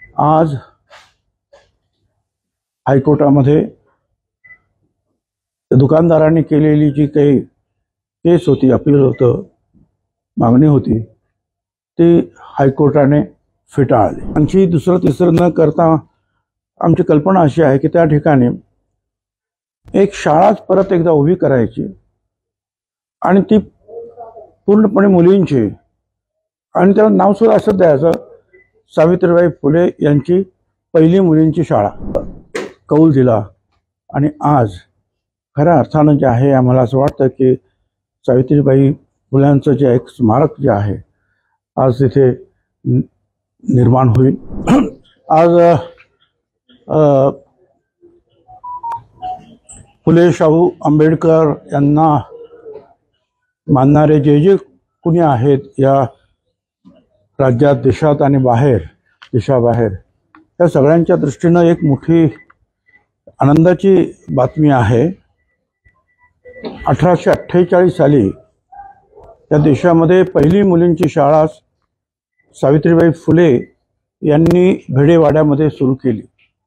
आज हायकोर्टामध्ये दुकानदारांनी केलेली जी काही केस होती, अपील होतं, मागणी होती, ती हायकोर्टाने फेटाळली. आणखी दुसरं तिसरं न करता आमची कल्पना अशी आहे की त्या ठिकाणी एक शाळाच परत एकदा उभी करायची आणि ती पूर्णपणे मुलींची, आणि त्याला नाव सुद्धा असं द्यायचं, सावित्रीबाई फुले यांची पहिली मुलींची शाळा. कौल दिला आणि आज खऱ्या अर्थानं जे आहे, आम्हाला असं वाटतं की सावित्रीबाई फुल्यांचं जे एक स्मारक जे आहे आज तिथे निर्माण होईल. आज फुले शाहू आंबेडकर यांना मानणारे जे जे कुणी आहेत या राज्यात, देशात आणि बाहेर, देशाबाहेर, या सगळ्यांच्या दृष्टीनं एक मोठी आनंदाची बातमी आहे. 1848 साली या देशामध्ये पहिली मुलींची शाळा सावित्रीबाई फुले यांनी भेडेवाड्यामध्ये सुरू केली.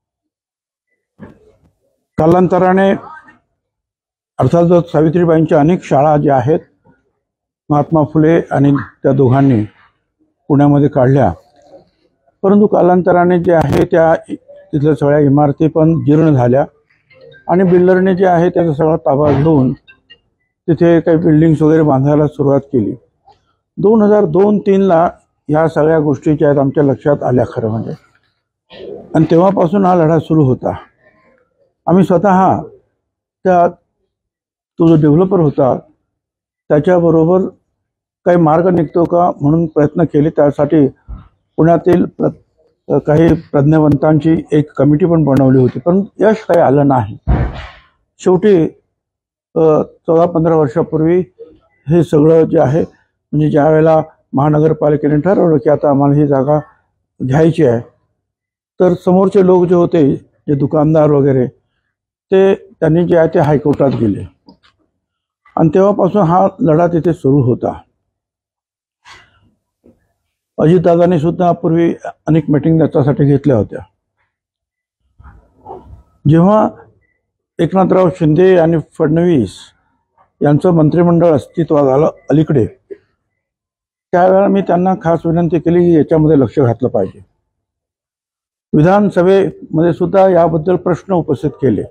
कालांतराने अर्थातच सावित्रीबाईंच्या अनेक शाळा ज्या आहेत महात्मा फुले आणि त्या दोघांनी पुण्यामध्ये काढल्या, परंतु कालांतराने जे आहे त्या तिथल्या सगळ्या इमारती पण जीर्ण झाल्या आणि बिल्डरने जे आहे त्याचा सगळा ताबा घेऊन तिथे काही बिल्डिंग्स वगैरे बांधायला सुरुवात केली. 2002-03 ह्या सगळ्या गोष्टी ज्या आहेत आमच्या लक्षात आल्या खरं म्हणजे, आणि तेव्हापासून हा लढा सुरू होता. आम्ही स्वतः त्या तो जो डेव्हलपर होता त्याच्याबरोबर काही मार्ग निघतो का म्हणून प्रयत्न केले. त्यासाठी पुण्यातील काही प्रज्ञावंतांची एक कमिटी पण बनवली होती, पण यश काही आलं नाही. शेवटी 14-15 वर्षापूर्वी हे सगळं जे आहे, म्हणजे ज्या वेळेला महानगरपालिकेने ठरवलं की आता आम्हाला ही जागा घ्यायची आहे, तर समोरचे लोक जे होते, जे दुकानदार वगैरे, ते त्यांनी जे आहे ते हायकोर्टात गेले आणि तेव्हापासून हा लढा तिथे सुरू होता. अजितदादांनी सुद्धा पूर्वी अनेक मीटिंग त्याच्यासाठी घेतल्या होत्या. जेव्हा एकनाथराव शिंदे आणि फडणवीस यांचं मंत्रिमंडळ अस्तित्वात आलं अलीकडे, त्यावेळेला मी त्यांना खास विनंती केली की याच्यामध्ये लक्ष घातलं पाहिजे. विधानसभेमध्ये सुद्धा याबद्दल प्रश्न उपस्थित केले.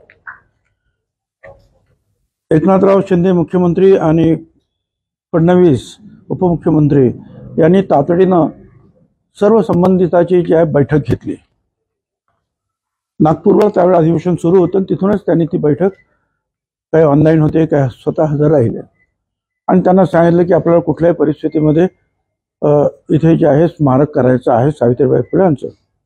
एकनाथराव शिंदे मुख्यमंत्री आणि फडणवीस उपमुख्यमंत्री यांनी तातडीनं सर्व संबंधिताची जी आहे बैठक घेतली. नागपूरवर त्यावेळेला अधिवेशन सुरू होतं, तिथूनच त्यांनी ती बैठक, काही ऑनलाईन होते, काही स्वतः हजर राहिले, आणि त्यांना सांगितलं की आपल्याला कुठल्याही परिस्थितीमध्ये इथे जे आहे स्मारक करायचं आहे सावित्रीबाई फुल्यांचं.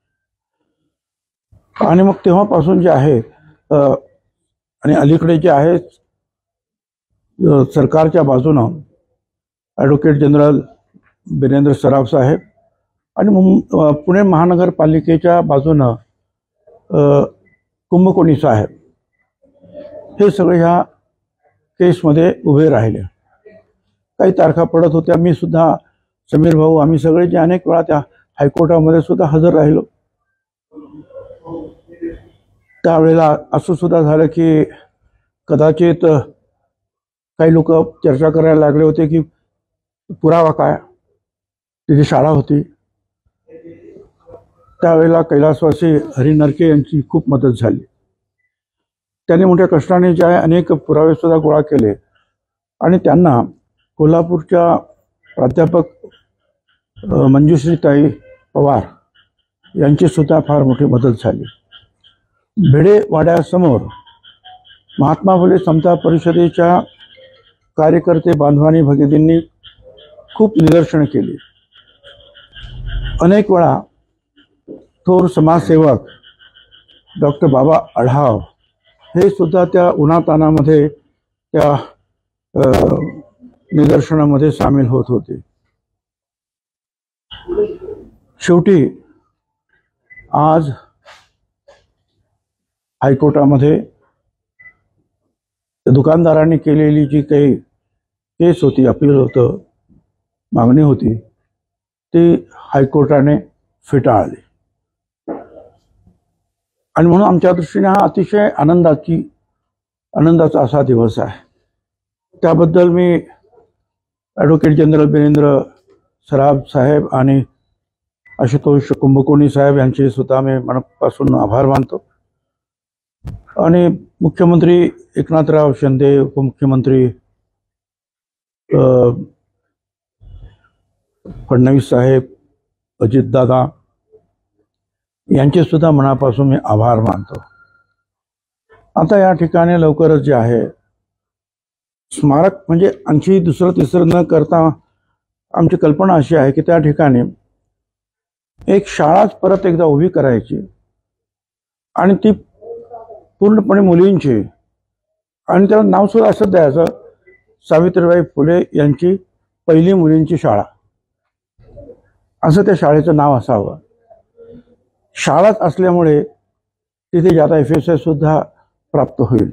आणि मग तेव्हापासून जे आहे आणि अलीकडे जे आहे सरकारच्या बाजूनं ॲडव्होकेट जनरल बिरेंद्र सराफ साहेब आणि पुणे महानगरपालिकेच्या बाजूनं कुंभकोणी साहेब, हे सगळे ह्या केसमध्ये उभे राहिले. काही तारखा पडत होत्या. मी सुद्धा, समीर भाऊ, आम्ही सगळे जे अनेक वेळा त्या हायकोर्टामध्ये सुद्धा हजर राहिलो. त्यावेळेला असं सुद्धा झालं की कदाचित काही लोक चर्चा करायला लागले होते की पुरावा काय, तिथे शाळा होती. त्यावेळेला कैलासवासी हरी नरके यांची खूप मदत झाली. त्यांनी मोठ्या कष्टाने जे आहे अनेक पुरावे सुद्धा गोळा केले आणि त्यांना कोल्हापूरच्या प्राध्यापक मंजुश्रीताई पवार यांची सुद्धा फार मोठी मदत झाली. भेडेवाड्यासमोर महात्मा फुले समता परिषदेच्या कार्यकर्ते बांधवांनी, भगिनींनी खूप निदर्शनं केली. अनेक वेळा थोर समाजसेवक डॉक्टर बाबा आढाव हे सुद्धा त्या उन्हातानामध्ये त्या निदर्शनामध्ये सामील होत होते. शेवटी आज हायकोर्टामध्ये दुकानदारांनी केलेली जी काही केस होती, अपील होतं, मागणी होती, ती हायकोर्टाने फेटाळली. आणि म्हणून आमच्या दृष्टीने हा अतिशय आनंदाचा असा दिवस आहे. त्याबद्दल मी ॲडव्होकेट जनरल बिरेंद्र सराफ साहेब आणि आशुतोष कुंभकोणी साहेब यांचे सुद्धा मी मनापासून आभार मानतो. आणि मुख्यमंत्री एकनाथराव शिंदे, उपमुख्यमंत्री फडणवीस साहेब, अजितदादा यांचे सुद्धा मनापासून मी आभार मानतो. आता या ठिकाणी लवकरच जे आहे स्मारक म्हणजे आणखी दुसरं तिसरं न करता आमची कल्पना अशी आहे की त्या ठिकाणी एक शाळाच परत एकदा उभी करायची आणि ती पूर्णपणे मुलींची, आणि त्याला नाव सुद्धा असं द्यायचं, सावित्रीबाई फुले यांची पहिली मुलींची शाळा, असं त्या शाळेचं नाव असावं. शाळाच असल्यामुळे तिथे ज्यादा FSI सुद्धा प्राप्त होईल.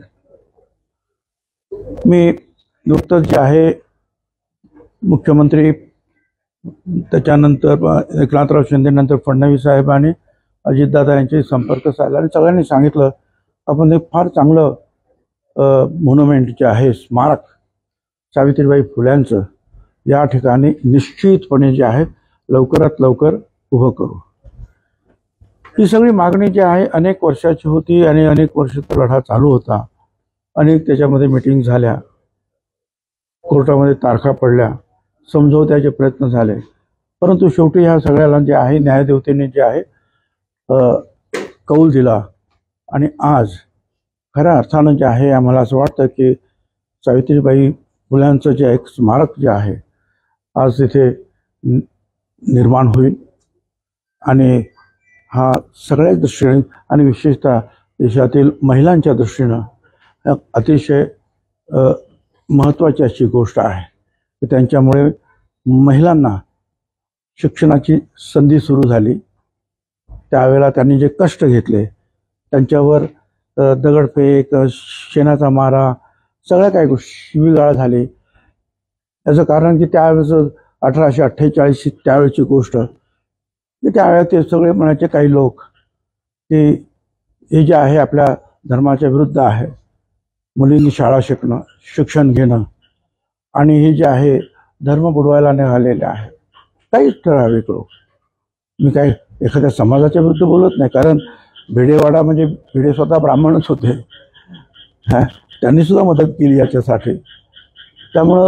मी नुकतंच जे आहे मुख्यमंत्री, त्याच्यानंतर एकनाथराव शिंदे, नंतर फडणवीस साहेब आणि अजितदादा यांचे संपर्क साधला आणि सगळ्यांनी सांगितलं आपण एक फार चांगलं मॉन्युमेंट जे आहे, स्मारक सावित्रीबाई फुल्यांचं या ठिकाणी निश्चितपणे जे आहे लवकरात लवकर उभं करू. ही सगळी मागणी जी आहे अनेक वर्षाची होती आणि अनेक वर्षाचा लढा चालू होता. अनेक त्याच्यामध्ये मीटिंग झाल्या, कोर्टामध्ये तारखा पडल्या, समजवण्याचे प्रयत्न झाले, परंतु शेवटी ह्या सगळ्याला जे आहे न्यायदेवतेने जे आहे कौल दिला. आणि आज खऱ्या अर्थानं जे आहे आम्हाला असं वाटतं की सावित्रीबाई फुल्यांचं जे एक स्मारक जे आहे आज तिथे निर्माण होईल. आणि हा सगळ्याच दृष्टीने आणि विशेषतः देशातील महिलांच्या दृष्टीनं अतिशय महत्त्वाची अशी गोष्ट आहे की त्यांच्यामुळे महिलांना शिक्षणाची संधी सुरू झाली. त्यावेळेला त्यांनी जे कष्ट घेतले, त्यांच्यावर दगडफेक, शेणाचा मारा, सगळ्या काही गोष्टी शिवीगाळ झाली. याचं कारण की त्यावेळेस 1848 त्यावेळेची गोष्ट, त्यावेळेस ते सगळे म्हणायचे काही लोक की हे जे आहे आपल्या धर्माच्या विरुद्ध आहे, मुलींनी शाळा शिकणं, शिक्षण घेणं, आणि हे जे आहे धर्म बुडवायला निघालेले आहे. काहीच ठराविक लोक, मी काही एखाद्या समाजाच्या विरुद्ध बोलत नाही, कारण भिडेवाडा म्हणजे भिडे स्वतः ब्राह्मणच होते, त्यांनी सुद्धा मदत केली याच्यासाठी. त्यामुळं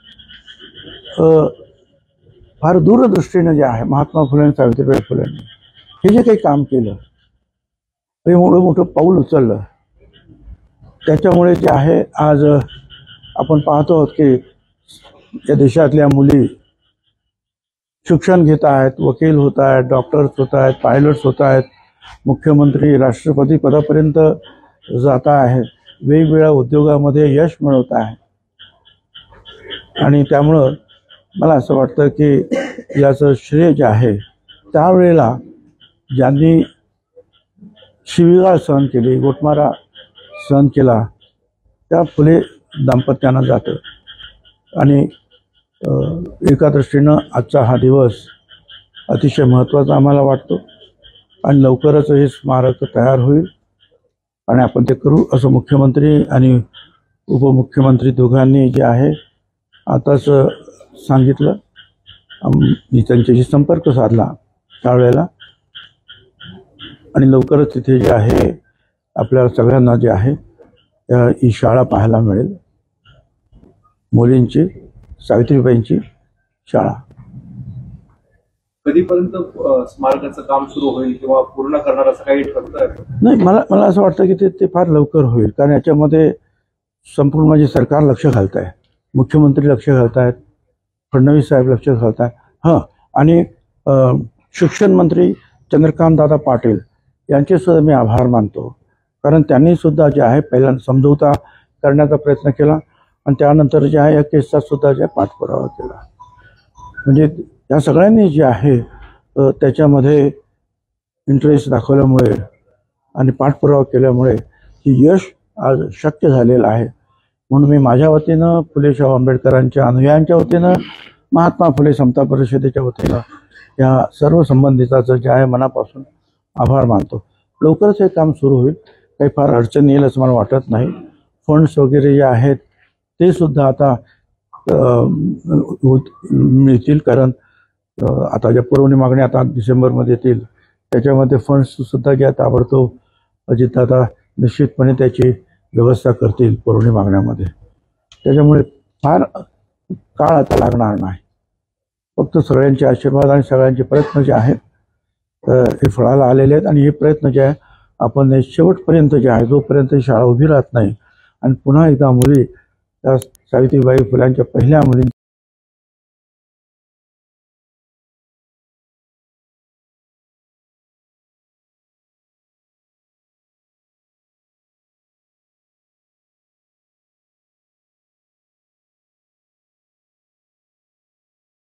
फार दूरदृष्टीने जे आहे महात्मा फुले आणि सावित्रीबाई फुलेंनी हे जे काही काम केलं, हे मोठं पाऊल उचललं, त्याच्यामुळे जे आहे आज आपण पाहतो आहोत की या देशातल्या मुली शिक्षण घेत आहेत, वकील होत आहेत, डॉक्टर्स होत आहेत, पायलट्स होत आहेत, मुख्यमंत्री राष्ट्रपती पदापर्यंत जात आहेत, वेगवेगळ्या उद्योगामध्ये यश मिळवत आहे. आणि त्यामुळं मला असं वाटतं की याचं श्रेय जे आहे त्यावेळेला ज्यांनी शिवीगाळ सहन केली, गोटमारा सहन केला, त्या फुले दाम्पत्यानं जातं. आणि एका दृष्टीनं आजचा हा दिवस अतिशय महत्त्वाचा आम्हाला वाटतो आणि लवकरच हे स्मारक तयार होईल आणि आपण ते करू असं मुख्यमंत्री आणि उपमुख्यमंत्री दोघांनी जे आहे आताच सांगितलं. मी त्यांच्याशी संपर्क साधला त्यावेळेला आणि लवकरच तिथे जे आहे आपल्या सगळ्यांना जे आहे ही शाळा पाहायला मिळेल, मुलींची, सावित्रीबाईंची शाळा. कधीपर्यंत स्मारकाचं काम सुरू होईल किंवा पूर्ण करणार असं काही ठरतं? नाही, मला असं वाटतं की ते फार लवकर होईल, कारण याच्यामध्ये संपूर्ण म्हणजे सरकार लक्ष घालत आहे, मुख्यमंत्री लक्ष घालत आहेत, फडणवीस साहेब लक्ष घालत आहेत. आणि शिक्षण मंत्री चंद्रकांत दादा पाटील यांचे सुद्धा मी आभार मानतो, कारण त्यांनी सुद्धा जे आहे पहिल्यांदा समजवता करण्याचा प्रयत्न केला आणि त्यानंतर जे आहे या केसचा सुद्धा जे पाठपुरावा केला. म्हणजे या सगळ्यांनी जे आहे त्याच्यामध्ये इंटरेस्ट दाखवल्यामुळे आणि पाठपुरावा केल्यामुळे ही यश आज शक्य झालेलं आहे. म्हणून मी माझ्या वतीनं फुले शाहू आंबेडकरांच्या अनुयायांच्या वतीनं, महात्मा फुले समता परिषदेच्या वतीनं या सर्व संबंधिताचं जे आहे मनापासून आभार मानतो. लवकरच हे काम सुरू होईल. काही फार अडचण येईल असं मला वाटत नाही. फंड्स वगैरे जे आहेत ते सुद्धा आता मिळतील, कारण आता ज्या पुरवणी मागण्या आता डिसेंबरमध्ये येतील त्याच्यामध्ये फंड्स सुद्धा ज्या ताबडतोब अजितदादा निश्चितपणे त्याची व्यवस्था करतील पुरवणी मागण्यामध्ये. त्याच्यामुळे फार काळ आता लागणार नाही. फक्त सगळ्यांचे आशीर्वाद आणि सगळ्यांचे प्रयत्न जे आहेत हे फळाला आलेले आहेत. आणि हे प्रयत्न जे आहे आपण शेवटपर्यंत जे आहे, जोपर्यंत ही शाळा उभी राहत नाही आणि पुन्हा एकदा मुली त्या सावित्रीबाई फुल्यांच्या पहिल्या मुली